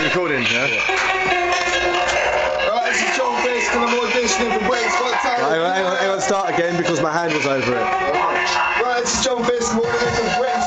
recording, yeah? Right, this is John Fisk and I'm auditioning for Britain's Got Talent. Hang on, start again because my hand was over it. Right, this is John Fisk, I'm auditioning for Britain's